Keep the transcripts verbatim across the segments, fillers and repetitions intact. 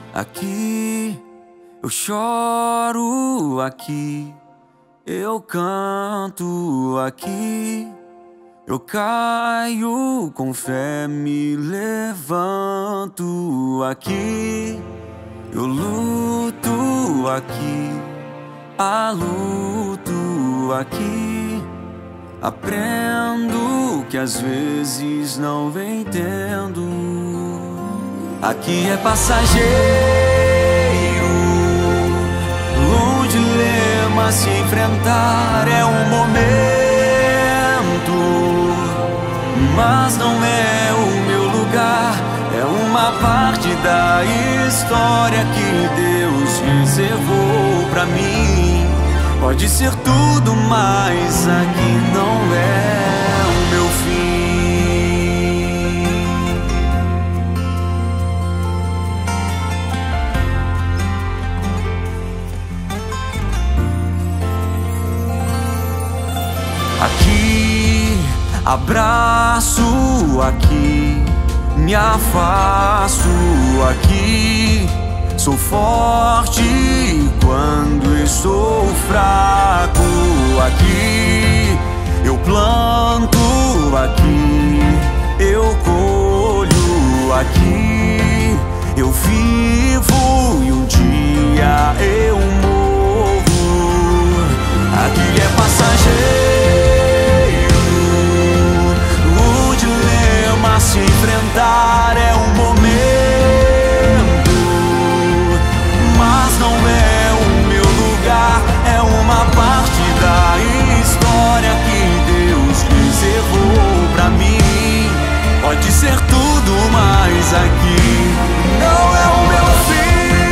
Aqui eu choro, aqui eu canto, aqui eu caio, com fé me levanto. Aqui eu luto, aqui há luto, aqui aprendo que às vezes não vem tendo. Aqui é passageiro, um dilema se enfrentar, é um momento, mas não é o meu lugar, é uma parte da história que Deus reservou pra mim. Pode ser tudo, mas aqui não é o meu fim. Aqui abraço, aqui me afasto, aqui sou forte quando estou fraco. Aqui eu planto, aqui eu colho, aqui eu vivo e um dia eu morro. Aqui é passageiro, se enfrentar é um momento, mas não é o meu lugar, é uma parte da história que Deus reservou pra mim. Pode ser tudo, mas aqui não é o meu fim.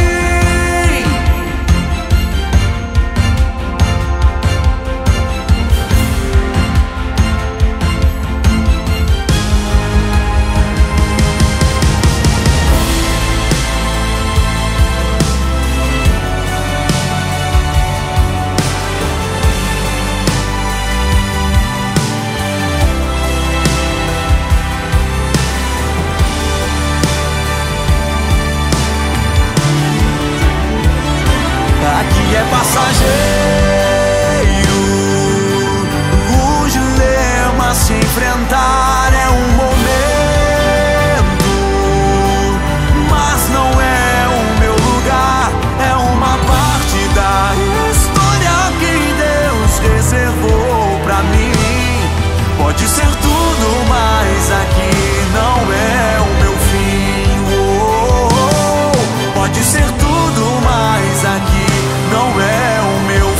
Aqui é passageiro, o dilema se enfrentar é um momento, mas não é o meu lugar, é uma parte da história que Deus reservou pra mim. Pode ser tudo, mas aqui não é o meu fim. Oh, oh, oh. Pode ser tudo, mas aqui não é o meu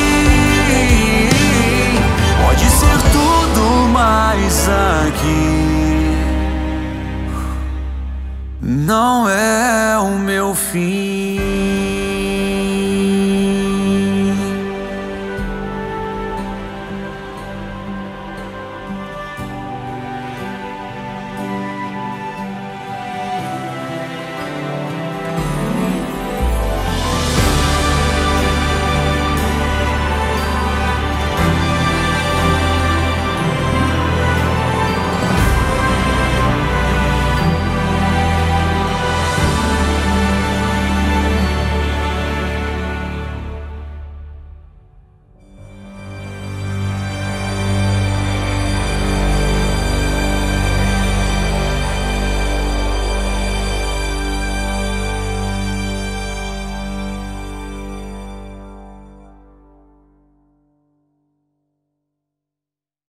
fim. Pode ser tudo, mas aqui não é o meu fim.